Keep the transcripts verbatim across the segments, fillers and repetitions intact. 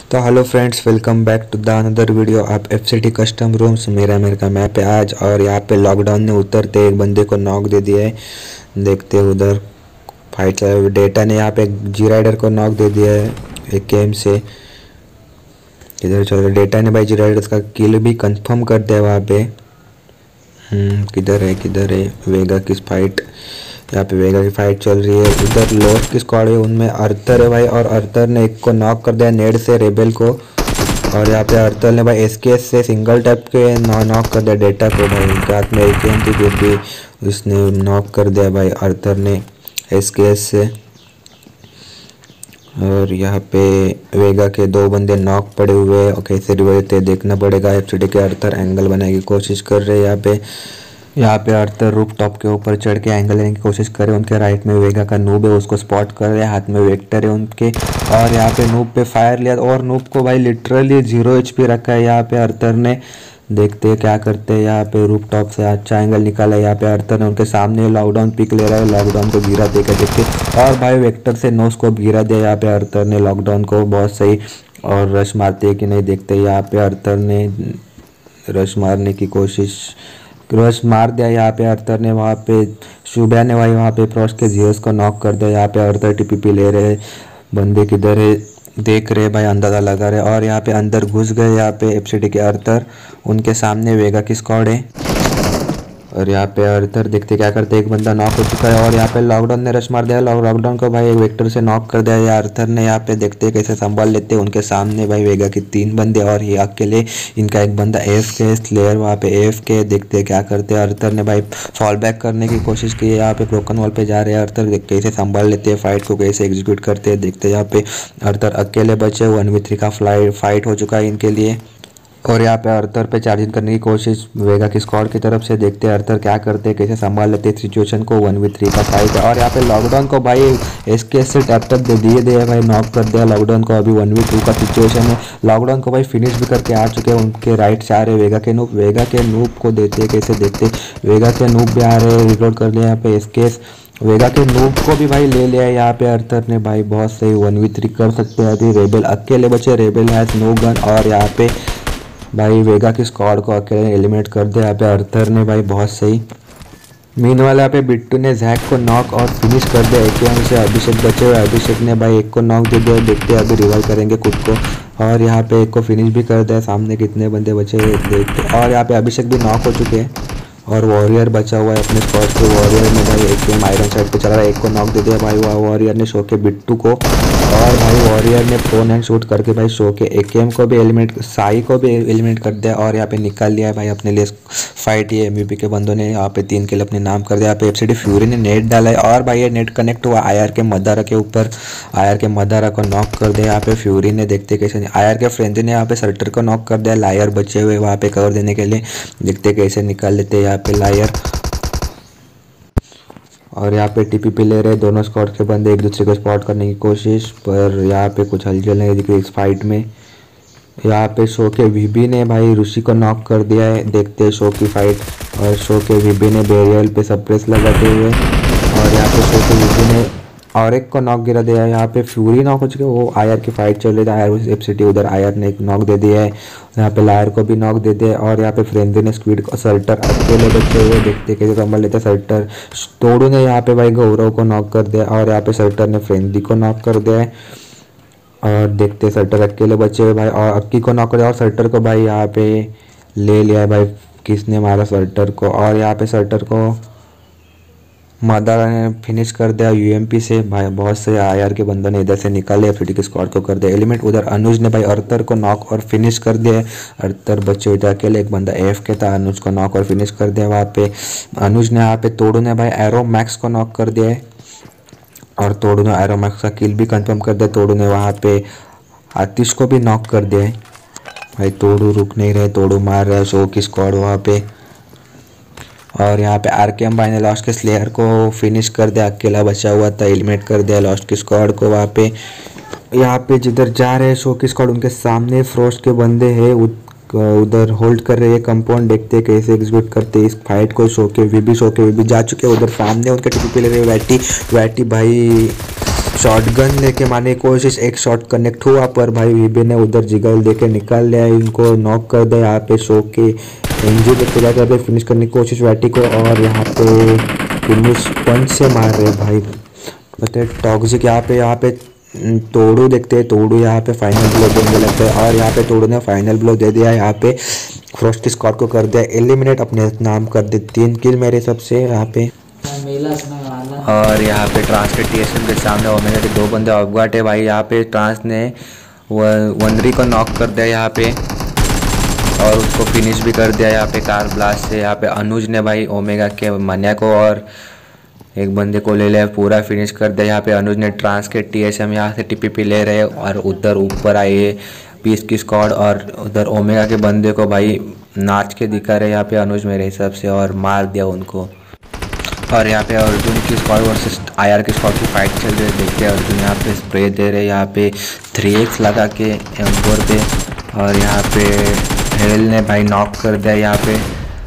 तो hello friends, welcome back to the another video of FCT custom rooms. मेरा मेरे का मैप है आज। और यहाँ पे लॉकडाउन ने उतरते एक बंदे को नॉक दे दिया है। देखते हैं उधर फाइट चल रहा है। डेटा ने यहाँ पे जी राइडर को नॉक दे दिया है एक गेम से। इधर चल रहा है, डेटा ने भाई जी राइडर का किल भी कंफर्म कर दिया वहाँ पे। हम्म किधर है किधर है वेगा किस फाइट, यहाँ पे वेगा की फाइट चल रही है। उधर लोस्ट की स्क्वाड है, उनमें अर्थर है भाई। और अर्थर ने एक को नॉक कर दिया नेड से रेबेल को। और यहाँ पे अर्थर ने भाई एसकेएस से सिंगल टैप के नॉक कर दिया डेटा को। भाई उनके हाथ में एक गेम थी फिर भी उसने नॉक कर दिया भाई अर्थर ने एसकेएस से। और यहाँ पे वेगा के दो बंदे नॉक पड़े हुए हैं और कैसे रिवाइव थे देखना पड़ेगा। एफसीटी के अर्थर एंगल बनाने की कोशिश कर रहे हैं। यहाँ पे यहाँ पे अर्थर रूफ टॉप के ऊपर चढ़ के एंगल लेने की कोशिश कर रहे हैं। उनके राइट में वेगा का नूब है, उसको स्पॉट कर रहे हैं, हाथ में वेक्टर है उनके। और यहाँ पे नूब पे फायर लिया और नूब को भाई लिटरली जीरो एचपी रखा है यहाँ पे अर्थर ने। देखते हैं क्या करते हैं। यहाँ पे रूफ टॉप से अच्छा एंगल निकाला है यहाँ पे अर्थर ने। उनके सामने लॉकडाउन पिक ले रहा है, लॉकडाउन को गिरा देकर देखते। और भाई वेक्टर से नो स्कोप गिरा दिया यहाँ पे अर्थर ने लॉकडाउन को बहुत सही। और रश मारते है कि नहीं देखते। यहाँ पे अर्थर ने रश मारने की कोशिश रश मार दिया यहाँ पे अर्थर ने। वहाँ पे शुभ्या ने भाई वहाँ पे प्रोस के जीएस को नॉक कर दिया। यहाँ पे अर्थर टीपीपी ले रहे बंदे किधर है देख रहे भाई, अंदाज़ा लगा रहे। और यहाँ पे अंदर घुस गए यहाँ पे एफसीटी के अर्थर। उनके सामने वेगा की स्क्वाड है। और यहाँ पे अर्थर देखते क्या करते, एक बंदा नॉक हो चुका है। और यहाँ पे लॉकडाउन ने रश मार दिया लॉकडाउन को भाई एक वेक्टर से नॉक कर दिया है अर्थर ने। यहाँ पे देखते कैसे संभाल लेते। उनके सामने भाई वेगा की तीन बंदे और ये अकेले इनका एक बंदा एफ के स्लेयर वहाँ पे एफ के। देखते क्या करते अर्थर ने भाई फॉल बैक करने की कोशिश की है। यहाँ पे ब्रोकन वॉल पे जा रहे हैं अर्थर, कैसे संभाल लेते हैं फाइट को, कैसे एग्जीक्यूट करते हैं देखते। यहाँ पे अर्थर अकेले बचे, वन वी थ्री का फ्लाइट फाइट हो चुका है इनके लिए। और यहाँ पे अर्थर पे चार्जिंग करने की कोशिश वेगा की स्क्वाड की तरफ से। देखते हैं अर्थर क्या करते हैं, कैसे संभाल लेते हैं सिचुएशन को। वन वी थ्री का फाइट है। और यहाँ पे लॉकडाउन को भाई एसकेएस से टैप टैप दे दिए दे भाई नॉक कर दिया लॉकडाउन को। अभी वन वी टू का सिचुएशन है। लॉकडाउन को भाई फिनिश भी करके आ चुके हैं। उनके राइट से आ रहे वेगा के नूब, वेगा के नूब को देते हैं कैसे देखते। वेगा के नूब भी आ रहे हैं, रिलोड कर लिया यहाँ पे एसकेएस। वेगा के नूब को भी भाई ले लिया है यहाँ पे अर्थर ने भाई बहुत सही। वन वी थ्री कर सकते हैं अभी। रेबेल अकेले बचे, रेबेल हैज नो गन। और यहाँ पे भाई वेगा की स्क्वाड को अकेले एलिमिनेट कर दिया यहाँ पे अर्थर ने भाई बहुत सही। मीन वाला यहाँ पे बिट्टू ने जैक को नॉक और फिनिश कर दिया। एक से अभिषेक बचे हुए, अभिषेक ने भाई एक को नॉक दे दिया। देखते हैं अभी रिवाइव करेंगे खुद को। और यहाँ पे एक को फिनिश भी कर दिया। सामने कितने बंदे बचे हुए देखते। और यहाँ पे अभिषेक भी नॉक हो चुके हैं और वॉरियर बचा हुआ है अपने स्पॉट पे। वॉरियर ने भाई एक गेम आयरन साइड पे चला रहा है, एक को नॉक दे दिया भाई वॉरियर ने शो के बिट्टू को। और भाई वॉरियर ने फोन एंड शूट करके भाई शो के एक गेम को भी एलिमिनेट, साई को भी एलिमिनेट कर दिया। और यहाँ पे निकाल लिया है भाई अपने लिए फाइट। ये एमवीपी के बंदों ने यहाँ पे तीन किल अपने नाम कर दिया। यहाँ पे एफसीटी फ्यूरी ने नेट डाला है। और भाई ये नेट कनेक्ट हुआ आईआर के मदारा के ऊपर, आईआर के मदारा को नॉक कर दिया यहाँ पे फ्यूरी ने। देखते कैसे आईआर के फ्रेंड ने यहाँ पे सर्टर को नॉक कर दिया। लायर बचे हुए वहाँ पे कवर देने के लिए, देखते कैसे निकाल लेते यहाँ पे लायर। और यहाँ पे टीपीपी ले रहे दोनों स्क्वाड के बंदे एक दूसरे को स्पॉट करने की कोशिश, पर यहाँ पे कुछ हलचल नहीं दिख रही इस फाइट में। यहाँ पे शो के वीबी ने भाई ऋषि को नॉक कर दिया है। देखते हैं शो की फाइट। और शो के वीबी ने बेरियल पे सप्रेस लगाते हुए। और यहाँ पे शो के वीबी ने और एक को नॉक गिरा दिया है। यहाँ पे फ्यूरी नॉक हो चुके, वो आयर की फाइट चल रही थी। आयर एफसीटी उधर आयर ने एक नॉक दे दिया है। यहाँ पे लायर को भी नॉक दे दिया। और यहाँ पे फ्रेंजी ने स्क्विड को सर्टर अकेले बचे हुए देखते कैसे संभाल लेते सर्टर। तोड़ू ने यहाँ पे भाई गौरव को नॉक कर दिया। और यहाँ पे सर्टर ने फ्रेंजी को नॉक कर दिया है। और देखते सर्टर अकेले बचे हुए भाई। और अक्की को नॉक कर दिया। और सर्टर को भाई यहाँ पे ले लिया है भाई, किसने मारा सर्टर को। और यहाँ पे सर्टर को मदारा ने फिनिश कर दिया यूएमपी से भाई बहुत से आईआर के बंदों ने इधर से निकाले एफसीटी के स्क्वाड को कर दिया एलिमेंट। उधर अनुज ने भाई अर्थर को नॉक और फिनिश कर दिया। अर्थर बच्चे हुए थे अकेले, एक बंदा एफ के था, अनुज को नॉक और फिनिश कर दिया वहाँ पे अनुज ने। यहाँ पे तोड़ू ने भाई एरो मैक्स को नॉक कर दिया है। और तोड़ू ने एरो मैक्स का किल भी कंफर्म कर दिया। तोड़ू ने वहाँ पे आतिश को भी नॉक कर दिया है भाई। तोड़ू रुक नहीं रहे, तोड़ू मार रहा है शो की स्क्वाड वहाँ पे। और यहाँ पे आरकेएम भाई ने लॉस्ट के स्लेयर को फिनिश कर दिया, अकेला बचा हुआ था एलिमिनेट कर दिया लॉस्ट की स्क्वाड को वहाँ पे। यहाँ पे जिधर जा रहे हैं शो की स्क्वाड उनके सामने फ्रोस्ट के बंदे हैं, उधर होल्ड कर रहे हैं कंपाउंड। देखते हैं कैसे एग्जीक्यूट करते हैं इस फाइट को। शो के वी भी शो के वी भी जा चुके हैं उधर सामने उनके टीपी ले रहे हैं वैटी वैटी भाई शॉटगन लेके मारने की कोशिश, एक शॉट कनेक्ट हुआ पर भाई वीबी ने उधर जिगल देके निकाल लिया, इनको नॉक कर दिया। यहाँ पे शो के एनजी देखते जाकर पे फिनिश करने की कोशिश वैटी को, और यहाँ पे फिनिश पंच से मार रहे भाई बताए टॉक्सिक। यहाँ पे यहाँ पे तोड़ू देखते हैं, तोड़ू यहाँ पे फाइनल ब्लो देने लगता है, और यहाँ पे तोड़ू ने फाइनल ब्लो दे दिया। यहाँ पे फ्रॉस्टी स्क्वाड को कर दिया एलिमिनेट, अपने नाम कर दे तीन किल मेरे सबसे यहाँ पे। और यहाँ पे ट्रांस के टीएसएम के सामने ओमेगा के दो बंदे ऑफगार्ड है भाई। यहाँ पे ट्रांस ने वनरी को नॉक कर दिया यहाँ पे, और उसको फिनिश भी कर दिया यहाँ पे कार ब्लास्ट से। यहाँ पे अनुज ने भाई ओमेगा के मनिया को और एक बंदे को ले लिया, पूरा फिनिश कर दिया। यहाँ पे अनुज ने ट्रांस के टीएसएम यहाँ से टीपीपी ले रहे, और उधर ऊपर आए पीस की स्क्वाड, और उधर ओमेगा के बंदे को भाई नाच के दिखा रहे यहाँ पे अनुज मेरे हिसाब से, और मार दिया उनको। और यहाँ पे अर्जुन की स्क्वाड वर्सेस आईआर की स्क्वाड की फाइट चल रही है। देखते हैं अर्जुन यहाँ पे स्प्रे दे रहे, यहाँ पे थ्री एक्स लगा के एम फोर पे, और यहाँ पे हेल ने भाई नॉक कर दिया यहाँ पे।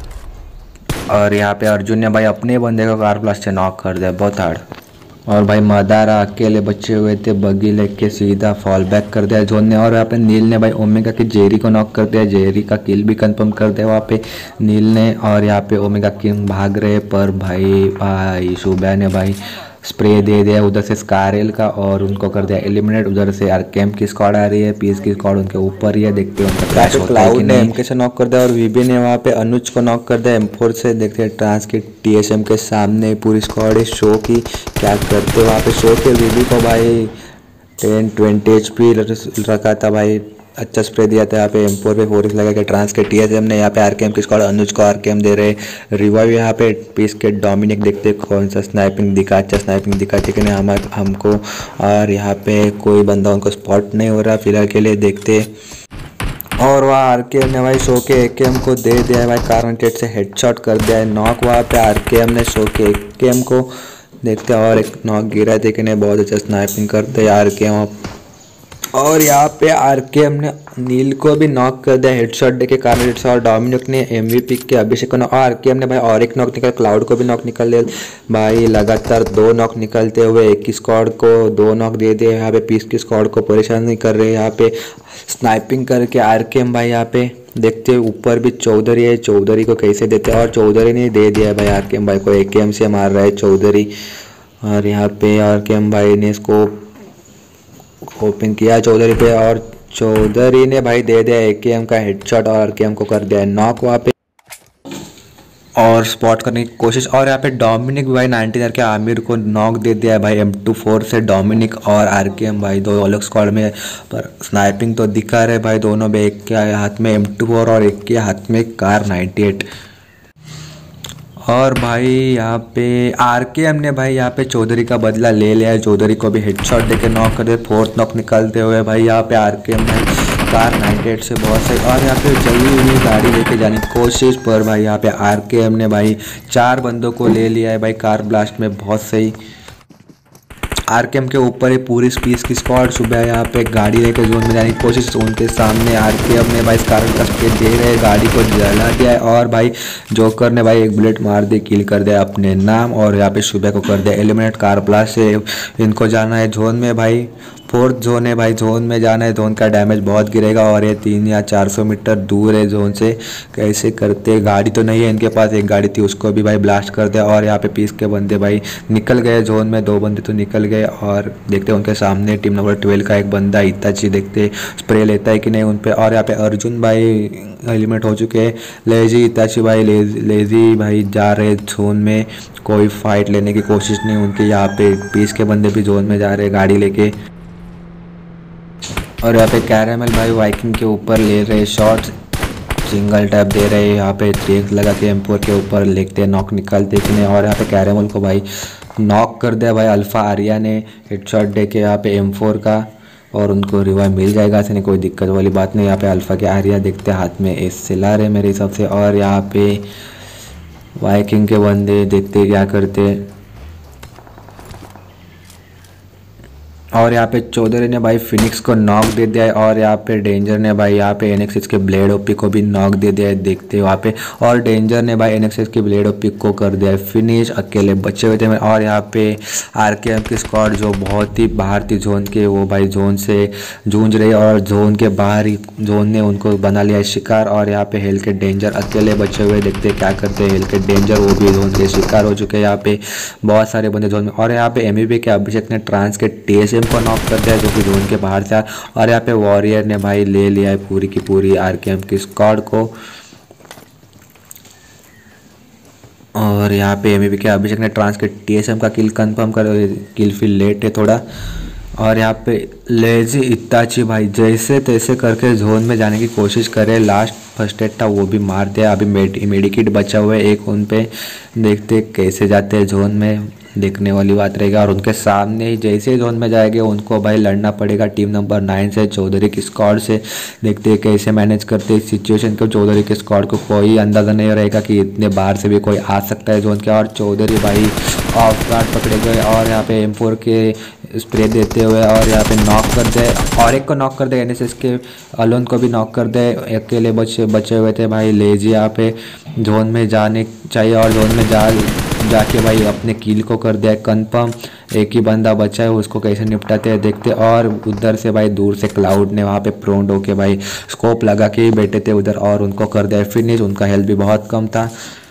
और यहाँ पे अर्जुन ने भाई अपने बंदे को कार ब्लास्ट से नॉक कर दिया बहुत हार्ड। और भाई मदारा अकेले बचे हुए थे, बगी लेके सीधा फॉल बैक कर दिया जोन ने। और यहाँ पे नील ने भाई ओमेगा की जेरी को नॉक कर दिया, जेरी का किल भी कंफर्म कर दिया वहाँ पे नील ने। और यहाँ पे ओमेगा किंग भाग रहे, पर भाई भाई सुबह ने भाई स्प्रे दे दिया उधर से स्कारल का, और उनको कर दिया एलिमिनेट। उधर से आरकेएम की स्क्वाड आ रही है, पीस की स्क्वाड उनके ऊपर ही है, देखते हैं उनका क्रैश होता है कि नहीं। एमके से नॉक कर दिया, और वीबी ने वहाँ पे अनुज को नॉक कर दिया एम फोर से। देखते हैं ट्रांस के टीएसएम के सामने पूरी स्क्वाड है शो की, क्या करते वहाँ पे शो के वीबी को भाई टेन ट्वेंटी एच पी रखा था भाई, अच्छा स्प्रे दिया था। यहाँ पे एम फोर पे फोर एक्स लगा के ट्रांस के टीएसएम ने यहाँ पे आरकेएम की स्क्वाड अनुज को आरकेएम दे रहे रिवाइव। यहाँ पे पीस के डोमिनिक देखते कौन सा स्नाइपिंग दिखा, अच्छा स्नाइपिंग दिखा कि नहीं हम हमको। और यहाँ पे कोई बंदा उनको स्पॉट नहीं हो रहा फिलहाल के लिए, देखते। और वहाँ आरकेएम ने भाई शो के एकेएम को दे दिया है भाई, कार्बन टेट से हेडशॉट कर दिया है नॉक वहाँ पे आरकेएम ने शो के एकेएम को, देखते। और एक नॉक गिरा है देखने, बहुत अच्छा स्नाइपिंग करते हैं आरकेएम। और यहाँ पे आरकेएम ने नील को भी नॉक कर दिया हेडशॉट देके कारण, और डोमिनिक ने एमवीपी के अभिषेक को, और आरकेएम ने भाई और एक नॉक निकल, क्लाउड को भी नॉक निकल दिया भाई। लगातार दो नॉक निकलते हुए एक ही स्क्वाड को दो नॉक दे दिए। यहाँ पे पीस की स्क्वाड को परेशान नहीं कर रहे, यहाँ पे स्नाइपिंग करके आरकेएम भाई। यहाँ पे देखते हैं ऊपर भी चौधरी है, चौधरी को कैसे देते हैं, और चौधरी ने दे दिया भाई आरकेएम भाई को, एकेएम से मार रहा है चौधरी। और यहाँ पे आरकेएम भाई ने इसको ओपन किया चौधरी पे, और चौधरी ने भाई दे दिया एकेएम का हेडशॉट, और आरकेएम को कर दिया नॉक वहाँ पे और स्पॉट करने की कोशिश। और यहाँ पे डोमिनिक भाई नाइनटीन के आमिर को नॉक दे दिया है भाई एम टू फोर से। डोमिनिक और आरकेएम भाई दो अलग स्क्वाड में, पर स्नाइपिंग तो दिखा रहे भाई दोनों में, एक के हाथ में एम टू फोर और एक के हाथ में कार नाइन्टी एट। और भाई यहाँ पे आरकेएम ने भाई यहाँ पे चौधरी का बदला ले लिया है, चौधरी को भी हेडशॉट देके नॉक कर दिया, फोर्थ नॉक निकालते हुए भाई यहाँ पे आरकेएम भाई कार नाइन्टी एट से बहुत सही। और यहाँ पे जल्दी हुई गाड़ी लेके जाने की कोशिश, पर भाई यहाँ पे आरकेएम ने भाई चार बंदों को ले लिया है भाई कार ब्लास्ट में, बहुत सही। आरकेएम के ऊपर ही पूरी स्पीस की स्क्वाड सुबह यहाँ पे गाड़ी लेकर जोन में जाने की कोशिश, उनके सामने आरकेएम ने भाई इस कारण कस के दे रहे गाड़ी को जला दिया है। और भाई जोकर ने भाई एक बुलेट मार दी, किल कर दिया अपने नाम, और यहाँ पे सुबह को कर दिया एलिमिनेट कार ब्लास्ट से। इनको जाना है जोन में भाई, फोर्थ जोन है भाई, जोन में जाना है, जोन का डैमेज बहुत गिरेगा, और ये तीन या चार सौ मीटर दूर है जोन से। कैसे करते, गाड़ी तो नहीं है इनके पास, एक गाड़ी थी उसको भी भाई ब्लास्ट कर दिया। और यहाँ पे पीस के बंदे भाई निकल गए जोन में, दो बंदे तो निकल गए। और देखते हैं उनके सामने टीम नंबर ट्वेल्व का एक बंदा इताची, देखते स्प्रे लेता है कि नहीं उन पर। और यहाँ पे अर्जुन भाई एलिमिनेट हो चुके हैं, लेजी इताची भाई लेजी, लेजी भाई जा रहे जोन में, कोई फाइट लेने की कोशिश नहीं उनकी। यहाँ पे पीस के बंदे भी जोन में जा रहे गाड़ी लेके। और यहाँ पे कैरामल भाई वाइकिंग के ऊपर ले रहे शॉट्स, सिंगल टैप दे रहे, यहाँ पे थ्री एक्स लगा के एम फोर के ऊपर लेते नॉक निकालते कि नहीं। और यहाँ पे कैरामल को भाई नॉक कर दिया भाई अल्फा आर्या ने हेडशॉट दे के यहाँ पे एम फोर का, और उनको रिवाइव मिल जाएगा, ऐसे नहीं कोई दिक्कत वाली बात नहीं। यहाँ पे अल्फा के आर्या देखते हाथ में एस से ला रहे मेरे हिसाब से। और यहाँ पे वाइकिंग के बंदे देखते क्या करते, और यहाँ पे चौधरी ने भाई फिनिक्स को नॉक दे दिया है और यहाँ पे डेंजर ने भाई यहाँ पे एनएक्सिस के ब्लेड ओपी को भी नॉक दे दिया है, देखते हो वहाँ पे। और डेंजर ने भाई एनएक्सिस के ब्लेड ओपी को कर दिया है फिनिश, अकेले बचे हुए थे। और यहाँ पे आरकेएम की स्क्वाड जो बहुत ही बाहर थी जोन के, वो भाई जोन से जूझ रही और जोन के बाहर ही जोन ने उनको बना लिया है शिकार। और यहाँ पे हेल के डेंजर अकेले बचे हुए, देखते क्या करते हैं हेल के डेंजर, वो भी जोन के शिकार हो चुके हैं। यहाँ पे बहुत सारे बंदे जोन में। और यहाँ पे एमवीपी के अभिषेक ने ट्रांस के टीएसएम को नॉक कर दिया जो कि जोन के बाहर से। और यहाँ पे वॉरियर ने भाई ले लिया है पूरी की पूरी आरकेएम की स्क्वाड को। और यहाँ पे एमवीपी के अभिषेक ने ट्रांस के टीएसएम का किल कंफर्म कर, किल फील लेट है थोड़ा। और यहाँ पे लेजी इताची भाई जैसे तैसे करके जोन में जाने की कोशिश करे, लास्ट फर्स्ट एड था वो भी मार दिया। अभी मेड मेडिकिट बचा हुआ है एक उन पे, देखते कैसे जाते हैं जोन में, देखने वाली बात रहेगा। और उनके सामने ही जैसे ही जोन में जाएंगे उनको भाई लड़ना पड़ेगा टीम नंबर नाइन से, चौधरी की स्क्वाड से। देखते हैं कैसे मैनेज करते हैं इस सिचुएशन को। चौधरी की स्क्वाड को कोई अंदाज़ा नहीं रहेगा कि इतने बाहर से भी कोई आ सकता है जोन के। और चौधरी भाई ऑफ गार्ड पकड़े गए और यहाँ पे एम फोर के स्प्रे देते हुए और यहाँ पे नॉक कर दे, और एक को नॉक कर दे, एनएसएस के अलोन को भी नॉक कर दे। अकेले बचे बचे हुए थे भाई लेजी, यहाँ पे जोन में जाने चाहिए और जोन में जा जाके भाई अपने किल को कर दिया कंफर्म। एक ही बंदा बचा है, उसको कैसे निपटाते हैं देखते। और उधर से भाई दूर से क्लाउड ने वहाँ पे प्रोन्ड होके भाई स्कोप लगा के ही बैठे थे उधर और उनको कर दिया फिनिश। उनका हेल्थ भी बहुत कम था।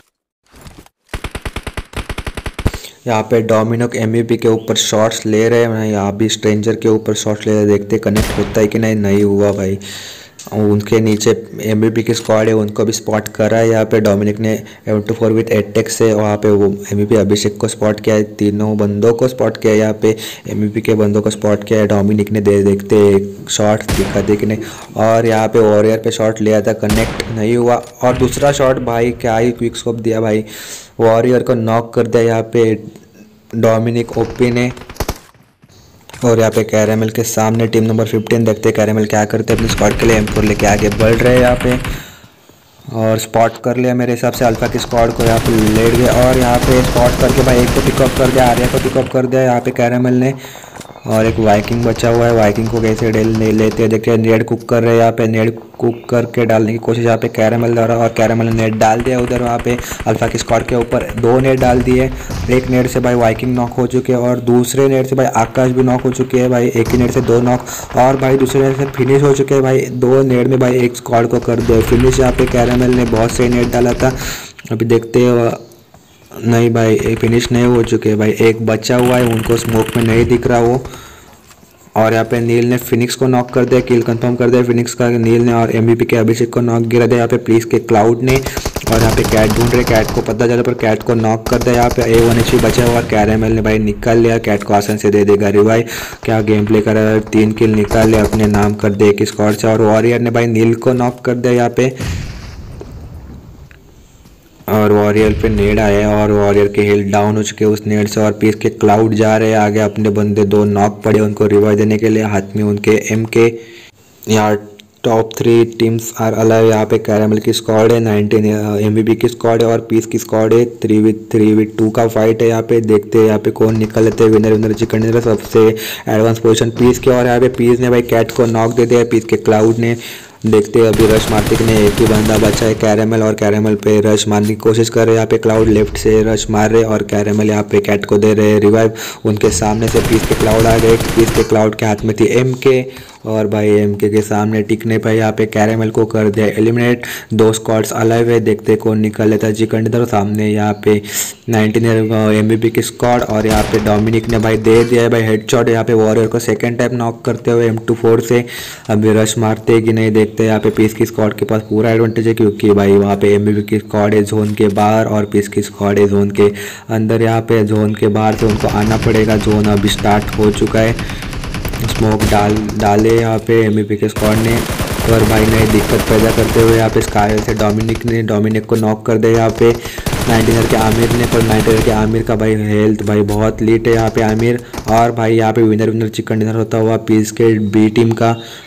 यहाँ पे डोमिनोक एमवीपी के ऊपर शॉट्स ले रहे हैं, यहाँ भी स्ट्रेंजर के ऊपर शॉट्स ले रहे हैं, देखते कनेक्ट होता है कि नहीं। नहीं हुआ भाई। उनके नीचे एमवीपी की स्क्वाड है, उनको भी स्पॉट करा है। यहाँ पे डोमिनिक ने M two four with attack से वहाँ पे वो एमवीपी अभिषेक को स्पॉट किया है, तीनों बंदों को स्पॉट किया है। यहाँ पे एमवीपी के बंदों को स्पॉट किया है डोमिनिक ने, दे देखते शॉट दिखा दे कि नहीं। और यहाँ पे वॉरियर पे शॉट लिया था, कनेक्ट नहीं हुआ। और दूसरा शॉट भाई क्या ही क्विक स्कोप दिया भाई, वॉरियर को नॉक कर दिया यहाँ पे डोमिनिक ओपी ने। और यहाँ पे कैरेमल के सामने टीम नंबर फिफ्टीन, देखते हैं कैरेमल क्या करते हैं अपनी स्क्वाड के लिए। एम फोर लेके आगे बढ़ रहे हैं यहाँ पे और स्पॉट कर लिया मेरे हिसाब से अल्फा की स्क्वाड को, यहाँ पे लेट गए। और यहाँ पे स्पॉट करके भाई एक को पिकअप कर दिया, आर्या को पिकअप कर दिया यहाँ पे कैरेमल ने। और एक वाइकिंग बचा हुआ है, वाइकिंग को कैसे डेल नहीं लेते हैं देखते हैं। नेड कुक कर रहे हैं यहाँ पे, नेड कुक करके डालने की कोशिश यहाँ पे कैरेमल द्वारा। और कैरेमल ने नेट डाल दिया उधर वहाँ पे अल्फा की स्क्वाड के ऊपर, दो नेट डाल दिए। एक नेट से भाई वाइकिंग नॉक हो चुके हैं और दूसरे नेट से भाई आकाश भी नॉक हो चुके हैं भाई, एक ही नेट से दो नॉक। और भाई दूसरे नेट से फिनिश हो चुके हैं भाई, दो नेट में भाई एक स्क्वाड को कर दो फिनिश। यहाँ पे कैरेमल ने बहुत सही नेट डाला था। अभी देखते हैं, नहीं भाई फिनिश नहीं हो चुके भाई, एक बचा हुआ है, उनको स्मोक में नहीं दिख रहा वो। और यहाँ पे नील ने फिनिक्स को नॉक कर दिया, किल कंफर्म कर दिया फिनिक्स का नील ने। और एमवीपी के अभिषेक को नॉक गिरा दिया यहाँ पे प्लीज के क्लाउड ने। और यहाँ पे कैट ढूंढ रहे, कैट को पता चला पर कैट को नॉक कर दिया यहाँ पे। ए वन एच पी बचा हुआ, कैरेमल ने भाई निकाल लिया, कैट को आसान से दे देगा रिवाइव। क्या गेम प्ले करा, तीन किल निकाल लिया, अपने नाम कर दे एक स्क्वाड से। और वॉरियर ने भाई नील को नॉक कर दिया यहाँ पे। और वॉरियर पे नेड आया और वॉरियर के हेल्थ डाउन हो चुके उस नेड से। और पीस के क्लाउड जा रहे हैं आगे, अपने बंदे दो नॉक पड़े उनको रिवाइव देने के लिए, हाथ में उनके एम के। यहाँ टॉप थ्री टीम्स आर अलग, यहाँ पे कैरेमल की स्क्वाड है, नाइनटीन एमवीपी की स्क्वाड है और पीस की स्क्वाड है। Three with three with two का फाइट है यहाँ पे, देखते हैं यहाँ पे कौन निकल लेते हैं विनर विनर चिकन डिनर। सबसे एडवांस पोजीशन पीस के। और यहाँ पे पीस ने भाई कैट को नॉक दे दिया पीस के क्लाउड ने, देखते हैं अभी रश मारते कि नहीं। एक ही बंदा बचा है कैरेमल, और कैरेमल पे रश मारने की कोशिश कर रहे हैं यहाँ पे क्लाउड, लेफ्ट से रश मार रहे और कैरेमल यहाँ पे कैट को दे रहे हैं रिवाइव। उनके सामने से पीस के क्लाउड आ गए, पीस के क्लाउड के हाथ में थी एम के, और भाई एम के के सामने टिकने पर यहाँ पे कैरेमल को कर दिया एलिमिनेट। दो स्क्वाड्स अलग है, देखते कौन निकल लेता है चिकन डिनर। सामने यहाँ पे नाइनटीन एमवीपी की स्क्वाड और यहाँ पे डोमिनिक ने भाई दे दिया है भाई हेडशॉट यहाँ पे वॉरियर को सेकंड टाइम नॉक करते हुए एम टू फोर से। अभी रश मारते हैं कि नहीं देखते हैं। यहाँ पे पीस की स्क्वाड के पास पूरा एडवांटेज है क्योंकि भाई वहाँ पे एमवीपी की स्क्वाड है जोन के बाहर और पीस की स्क्वाड है जोन के अंदर। यहाँ पे जोन के बाहर से उनको आना पड़ेगा, जोन अभी स्टार्ट हो चुका है। स्मोक डाल डाले यहाँ पे एमवीपी के स्क्वाड ने, और भाई नई दिक्कत पैदा करते हुए यहाँ पे स्काई से डोमिनिक ने डोमिनिक को नॉक कर दिया यहाँ पे नाइनटीनर के आमिर ने। पर नाइनटीनर के आमिर का भाई हेल्थ भाई बहुत लीट है यहाँ पे आमिर। और भाई यहाँ पे विनर विनर चिकन डिनर होता हुआ पीस के बी टीम का